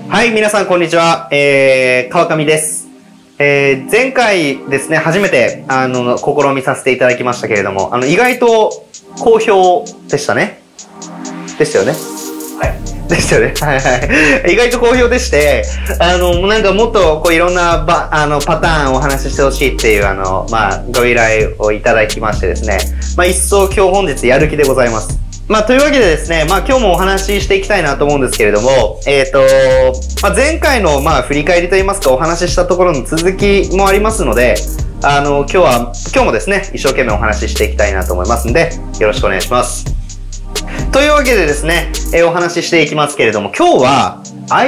はい、皆さんこんにちは。川上です。前回ですね、初めて、試みさせていただきましたけれども、意外と好評でしたね。でしたよね。はい。でしたよね。はいはい。意外と好評でして、なんかもっとこういろんなパターンをお話ししてほしいっていう、ご依頼をいただきましてですね、一層今日本日やる気でございます。というわけでですね、今日もお話ししていきたいなと思うんですけれども、前回の振り返りといいますか、お話ししたところの続きもありますので、今日もですね、一生懸命お話ししていきたいなと思いますんで、よろしくお願いします。というわけでですね、お話ししていきますけれども、今日は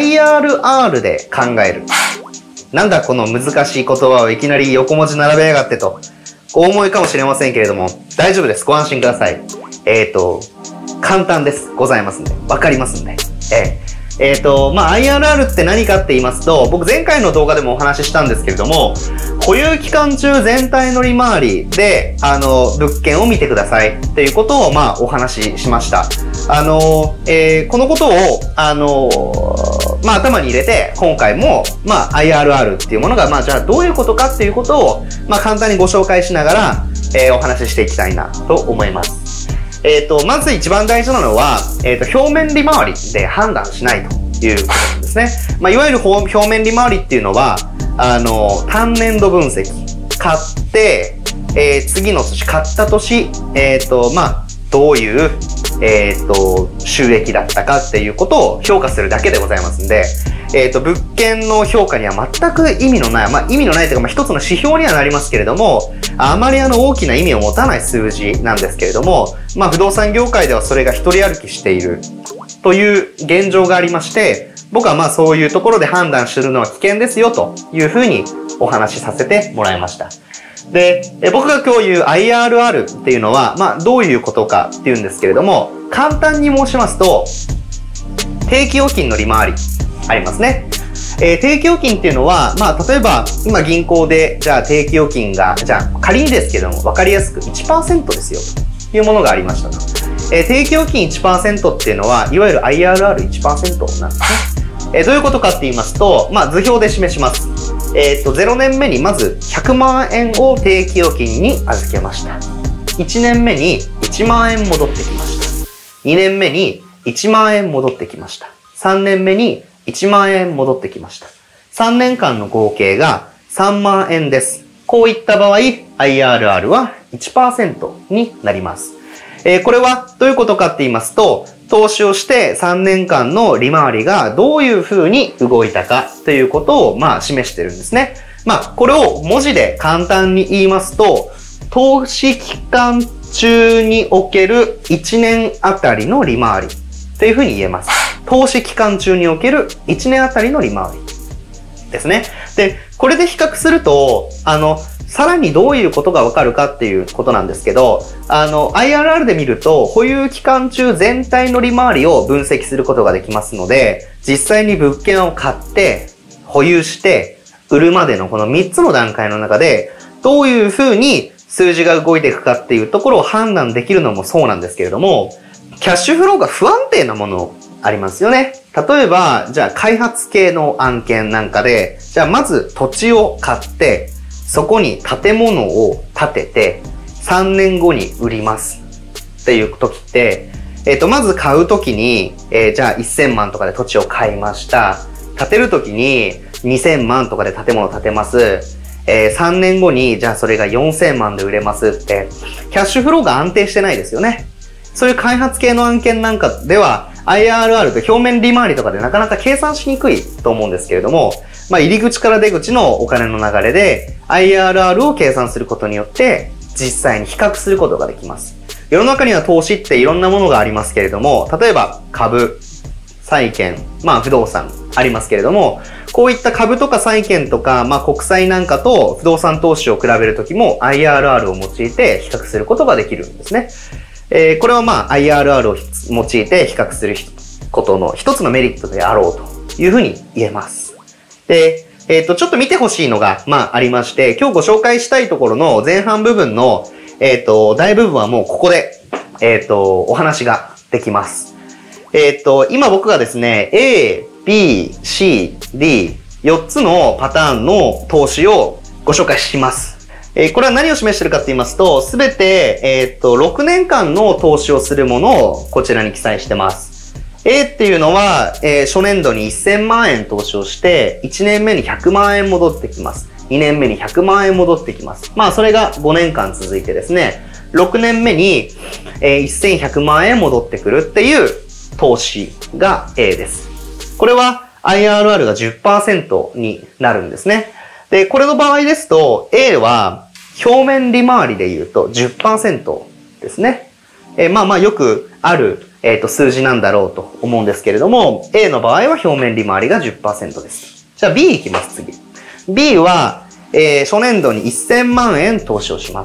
IRR で考える。なんだこの難しい言葉をいきなり横文字並べやがってと、お思いかもしれませんけれども、大丈夫です。ご安心ください。簡単です。ございますんで。わかりますんで。IRR って何かって言いますと、僕前回の動画でもお話ししたんですけれども、保有期間中全体の利回りで、物件を見てくださいっていうことを、お話ししました。このことを、頭に入れて、今回も、IRR っていうものが、じゃあどういうことかっていうことを、簡単にご紹介しながら、お話ししていきたいなと思います。まず一番大事なのは、表面利回りで判断しないということなんですね。いわゆる表面利回りっていうのは、単年度分析。買って、次の年、買った年、どういう、収益だったかっていうことを評価するだけでございますんで、物件の評価には全く意味のない、意味のないというか、一つの指標にはなりますけれども、あまり大きな意味を持たない数字なんですけれども、不動産業界ではそれが一人歩きしているという現状がありまして、僕はそういうところで判断するのは危険ですよというふうにお話しさせてもらいました。で、僕が今日言う IRR っていうのは、どういうことかっていうんですけれども、簡単に申しますと、定期預金の利回りありますね。定期預金っていうのは、例えば、今銀行で、じゃあ定期預金が、じゃあ仮にですけども、わかりやすく 1% ですよ、というものがありましたと。定期預金 1% っていうのは、いわゆる IRR1% なんですね。どういうことかって言いますと、図表で示します。0年目にまず100万円を定期預金に預けました。1年目に1万円戻ってきました。2年目に1万円戻ってきました。3年目に1万円戻ってきました。3年間の合計が3万円です。こういった場合、IRR は 1% になります。これはどういうことかって言いますと、投資をして3年間の利回りがどういう風に動いたかということを示してるんですね。これを文字で簡単に言いますと、投資期間中における1年あたりの利回りという風に言えます。投資期間中における1年あたりの利回りですね。で、これで比較すると、さらにどういうことがわかるかっていうことなんですけど、IRR で見ると、保有期間中全体の利回りを分析することができますので、実際に物件を買って、保有して、売るまでのこの3つの段階の中で、どういうふうに数字が動いていくかっていうところを判断できるのもそうなんですけれども、キャッシュフローが不安定なものありますよね。例えば、じゃあ開発系の案件なんかで、じゃあまず土地を買って、そこに建物を建てて、3年後に売りますっていう時って、まず買う時に、じゃあ1000万とかで土地を買いました。建てる時に2000万とかで建物を建てます。3年後に、じゃあそれが4000万で売れますって、キャッシュフローが安定してないですよね。そういう開発系の案件なんかでは、IRR と表面利回りとかでなかなか計算しにくいと思うんですけれども、入り口から出口のお金の流れで IRR を計算することによって実際に比較することができます。世の中には投資っていろんなものがありますけれども、例えば株、債券、不動産ありますけれども、こういった株とか債券とか、国債なんかと不動産投資を比べるときも IRR を用いて比較することができるんですね。これはIRR を用いて比較することの一つのメリットであろうというふうに言えます。で、ちょっと見てほしいのが、ありまして、今日ご紹介したいところの前半部分の、大部分はもうここで、お話ができます。今僕がですね、A、 B、C、D、4つのパターンの投資をご紹介します。これは何を示しているかと言いますと、すべて、6年間の投資をするものをこちらに記載してます。A っていうのは、初年度に1000万円投資をして、1年目に100万円戻ってきます。2年目に100万円戻ってきます。まあ、それが5年間続いてですね、6年目に、1100万円戻ってくるっていう投資が A です。これは IRR が 10% になるんですね。で、これの場合ですと、A は表面利回りで言うと 10% ですね。まあよくある、数字なんだろうと思うんですけれども、A の場合は表面利回りが 10% です。じゃあ B いきます、次。B は、初年度に1000万円投資をします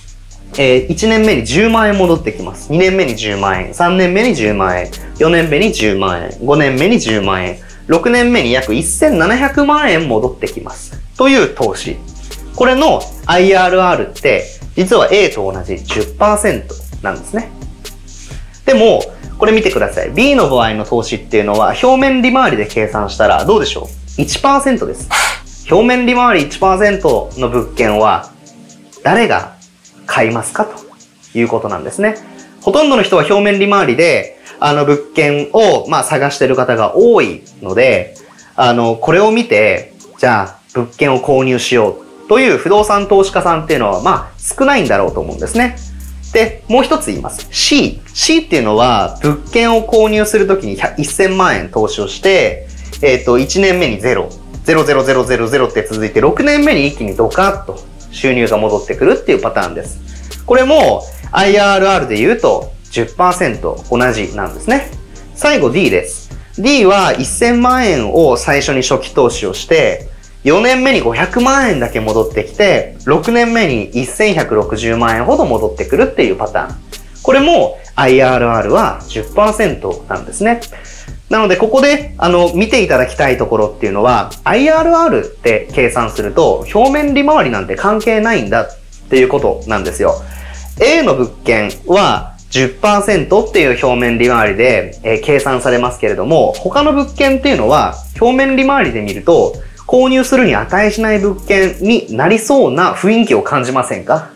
。1年目に10万円戻ってきます。2年目に10万円、3年目に10万円、4年目に10万円、5年目に10万円、6年目に約1700万円戻ってきます。という投資。これの IRR って、実は A と同じ 10% なんですね。でも、これ見てください。B の場合の投資っていうのは、表面利回りで計算したらどうでしょう？ 1% です。表面利回り 1% の物件は、誰が買いますかということなんですね。ほとんどの人は表面利回りで、物件を、探している方が多いので、これを見て、じゃあ、物件を購入しようという不動産投資家さんっていうのは、少ないんだろうと思うんですね。で、もう一つ言います。C っていうのは、物件を購入するときに1000万円投資をして、1年目に0、00000って続いて、6年目に一気にドカッと収入が戻ってくるっていうパターンです。これも IRR で言うと 10% 同じなんですね。最後 D です。D は1000万円を最初に初期投資をして、4年目に500万円だけ戻ってきて、6年目に1160万円ほど戻ってくるっていうパターン。これも IRR は 10% なんですね。なので、ここで、見ていただきたいところっていうのは、IRR って計算すると、表面利回りなんて関係ないんだっていうことなんですよ。A の物件は 10% っていう表面利回りで、計算されますけれども、他の物件っていうのは、表面利回りで見ると、購入するに値しない物件になりそうな雰囲気を感じませんか？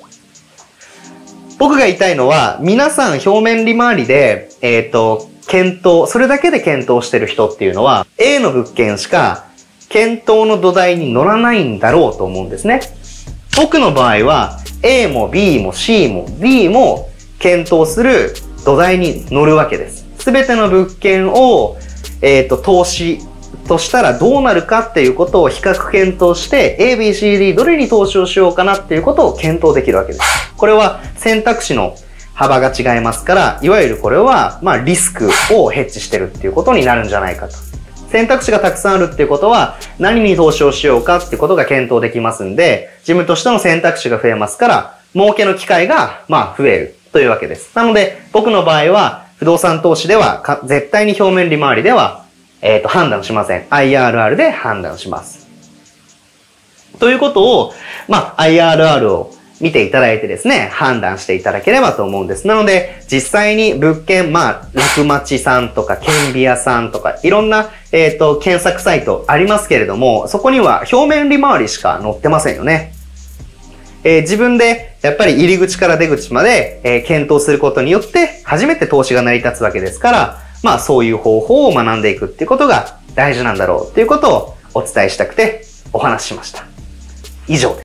僕が言いたいのは、皆さん表面利回りで、それだけで検討してる人っていうのは、A の物件しか検討の土台に乗らないんだろうと思うんですね。僕の場合は、A も B も C も D も検討する土台に乗るわけです。すべての物件を、投資としたらどうなるかっていうことを比較検討して、A、B、C、D どれに投資をしようかなっていうことを検討できるわけです。これは選択肢の幅が違いますから、いわゆるこれは、リスクをヘッジしてるっていうことになるんじゃないかと。選択肢がたくさんあるっていうことは、何に投資をしようかっていうことが検討できますんで、自分としての選択肢が増えますから、儲けの機会が、増えるというわけです。なので、僕の場合は、不動産投資では、絶対に表面利回りでは、判断しません。IRR で判断します。ということを、IRR を見ていただいてですね、判断していただければと思うんです。なので、実際に物件、ラクマチさんとか、ケンビアさんとか、いろんな、検索サイトありますけれども、そこには表面利回りしか載ってませんよね。自分で、やっぱり入り口から出口まで、検討することによって、初めて投資が成り立つわけですから、そういう方法を学んでいくっていうことが大事なんだろうっていうことをお伝えしたくてお話ししました。以上です。